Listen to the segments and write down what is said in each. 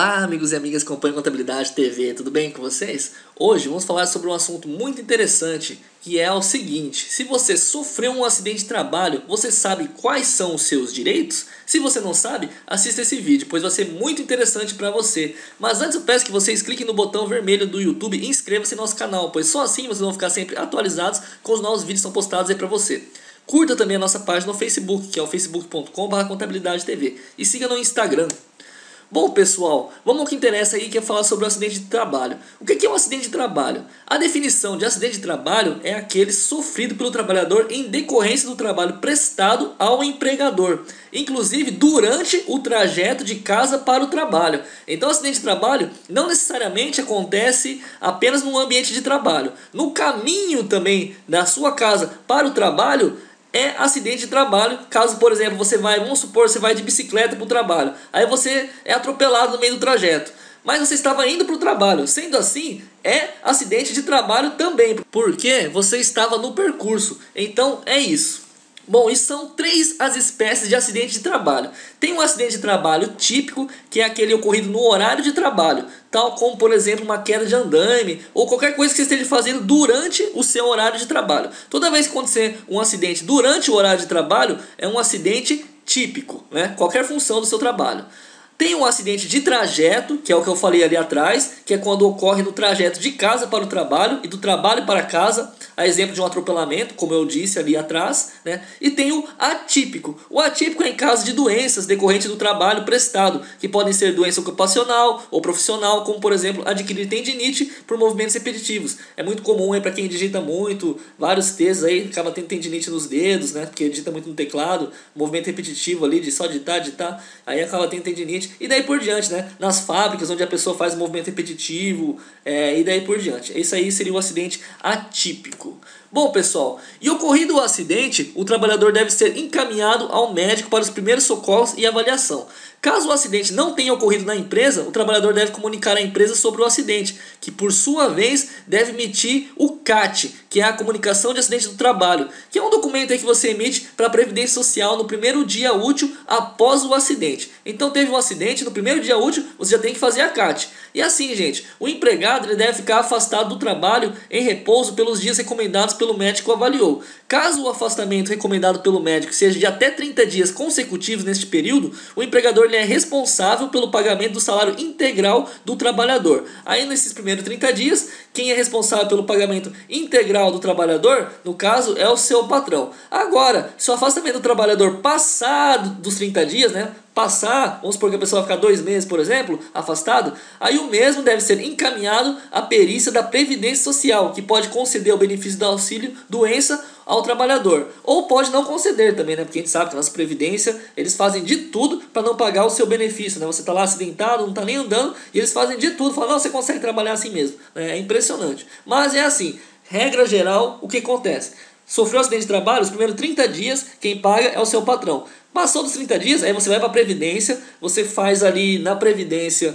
Olá, amigos e amigas que acompanham Contabilidade TV, tudo bem com vocês? Hoje vamos falar sobre um assunto muito interessante, que é o seguinte: se você sofreu um acidente de trabalho, você sabe quais são os seus direitos? Se você não sabe, assista esse vídeo, pois vai ser muito interessante para você. Mas antes eu peço que vocês cliquem no botão vermelho do YouTube e inscrevam-se no nosso canal, pois só assim vocês vão ficar sempre atualizados com os novos vídeos que são postados aí para você. Curta também a nossa página no Facebook, que é o facebook.com/contabilidade-tv, e siga no Instagram. Bom, pessoal, vamos ao que interessa aí, que é falar sobre o acidente de trabalho. O que é um acidente de trabalho? A definição de acidente de trabalho é aquele sofrido pelo trabalhador em decorrência do trabalho prestado ao empregador, inclusive durante o trajeto de casa para o trabalho. Então, o acidente de trabalho não necessariamente acontece apenas no ambiente de trabalho. No caminho também da sua casa para o trabalho, é acidente de trabalho. Caso, por exemplo, vamos supor, você vai de bicicleta para o trabalho, aí você é atropelado no meio do trajeto, mas você estava indo para o trabalho. Sendo assim, é acidente de trabalho também, porque você estava no percurso. Então é isso. Bom, e são três as espécies de acidente de trabalho. Tem um acidente de trabalho típico, que é aquele ocorrido no horário de trabalho, tal como, por exemplo, uma queda de andaime ou qualquer coisa que você esteja fazendo durante o seu horário de trabalho. Toda vez que acontecer um acidente durante o horário de trabalho, é um acidente típico, né? Qualquer função do seu trabalho. Tem um acidente de trajeto, que é o que eu falei ali atrás, que é quando ocorre no trajeto de casa para o trabalho e do trabalho para casa, a exemplo de um atropelamento, como eu disse ali atrás, né? E tem o atípico. O atípico é em caso de doenças decorrentes do trabalho prestado, que podem ser doença ocupacional ou profissional, como por exemplo adquirir tendinite por movimentos repetitivos. É muito comum para quem digita muito, vários textos aí, acaba tendo tendinite nos dedos, né? Porque digita muito no teclado, movimento repetitivo ali de só digitar, aí acaba tendo tendinite. E daí por diante, né? Nas fábricas onde a pessoa faz movimento repetitivo, e daí por diante. Isso aí seria o acidente atípico. Bom, pessoal, e ocorrido o acidente, o trabalhador deve ser encaminhado ao médico para os primeiros socorros e avaliação. Caso o acidente não tenha ocorrido na empresa, o trabalhador deve comunicar à empresa sobre o acidente, que por sua vez deve emitir o CAT, que é a Comunicação de Acidente do Trabalho, que é um documento aí que você emite para a Previdência Social no primeiro dia útil após o acidente. Então teve um acidente, no primeiro dia útil você já tem que fazer a CAT. E assim, gente, o empregado ele deve ficar afastado do trabalho em repouso pelos dias recomendados pelo médico que o avaliou. Caso o afastamento recomendado pelo médico seja de até 30 dias consecutivos neste período, o empregador ele é responsável pelo pagamento do salário integral do trabalhador. Aí nesses primeiros 30 dias, quem é responsável pelo pagamento integral do trabalhador, no caso, é o seu patrão. Agora, se o afastamento do trabalhador passar dos 30 dias, né? Vamos supor que a pessoa vai ficar 2 meses, por exemplo, afastado, aí o mesmo deve ser encaminhado à perícia da Previdência Social, que pode conceder o benefício do auxílio doença ao trabalhador, ou pode não conceder também, né? Porque a gente sabe que a nossa Previdência, eles fazem de tudo para não pagar o seu benefício, né? Você está lá acidentado, não está nem andando, e eles fazem de tudo, falam, não, você consegue trabalhar assim mesmo, é impressionante. Mas é assim, regra geral, o que acontece? Sofreu um acidente de trabalho, os primeiros 30 dias, quem paga é o seu patrão. Passou dos 30 dias, aí você vai para a Previdência, você faz ali na Previdência,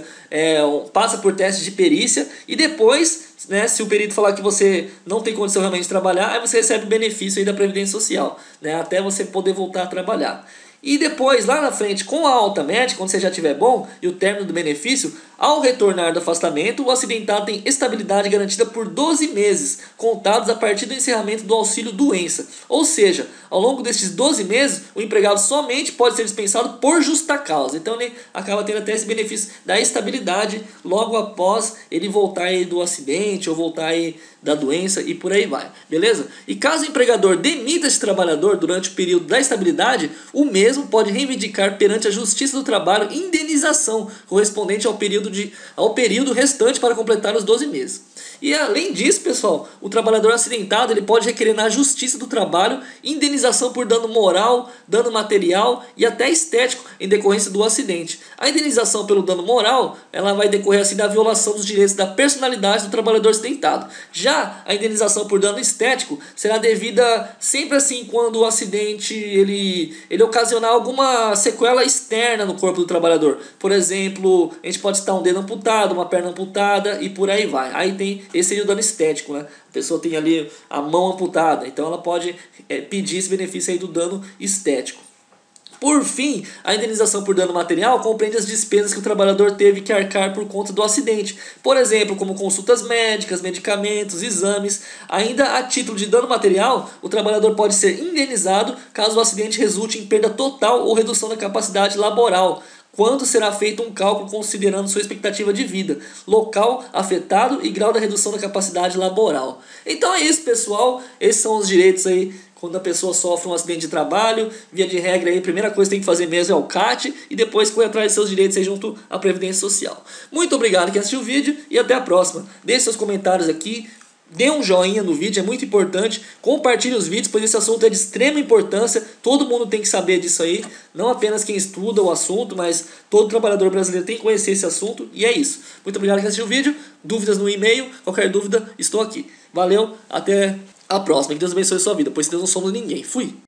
passa por teste de perícia, e depois, né, se o perito falar que você não tem condição realmente de trabalhar, aí você recebe o benefício aí da Previdência Social, né, até você poder voltar a trabalhar. E depois, lá na frente, com a alta médica, quando você já estiver bom, e o término do benefício, ao retornar do afastamento, o acidentado tem estabilidade garantida por 12 meses, contados a partir do encerramento do auxílio doença. Ou seja, ao longo desses 12 meses, o empregado somente pode ser dispensado por justa causa. Então ele acaba tendo até esse benefício da estabilidade logo após ele voltar aí do acidente ou voltar aí da doença e por aí vai, beleza? E caso o empregador demita esse trabalhador durante o período da estabilidade, o mesmo pode reivindicar perante a Justiça do Trabalho indenização correspondente ao período restante para completar os 12 meses. E além disso, pessoal, o trabalhador acidentado ele pode requerer na Justiça do Trabalho indenização por dano moral, dano material e até estético em decorrência do acidente. A indenização pelo dano moral ela vai decorrer assim da violação dos direitos da personalidade do trabalhador acidentado. Já a indenização por dano estético será devida sempre assim quando o acidente ele ocasionar alguma sequela externa no corpo do trabalhador. Por exemplo, a gente pode citar um dedo amputado, uma perna amputada e por aí vai. Aí tem esse seria o dano estético, né? A pessoa tem ali a mão amputada, então ela pode pedir esse benefício aí do dano estético. Por fim, a indenização por dano material compreende as despesas que o trabalhador teve que arcar por conta do acidente. Por exemplo, como consultas médicas, medicamentos, exames. Ainda a título de dano material, o trabalhador pode ser indenizado caso o acidente resulte em perda total ou redução da capacidade laboral, quando será feito um cálculo considerando sua expectativa de vida, local afetado e grau da redução da capacidade laboral. Então é isso, pessoal. Esses são os direitos aí quando a pessoa sofre um acidente de trabalho. Via de regra, aí, a primeira coisa que tem que fazer mesmo é o CAT e depois correr atrás de seus direitos aí junto à Previdência Social. Muito obrigado quem assistiu o vídeo e até a próxima. Deixe seus comentários aqui. Dê um joinha no vídeo, é muito importante. Compartilhe os vídeos, pois esse assunto é de extrema importância. Todo mundo tem que saber disso aí. Não apenas quem estuda o assunto, mas todo trabalhador brasileiro tem que conhecer esse assunto. E é isso. Muito obrigado por assistir o vídeo. Dúvidas no e-mail. Qualquer dúvida, estou aqui. Valeu, até a próxima. Que Deus abençoe a sua vida, pois Deus não somos ninguém. Fui!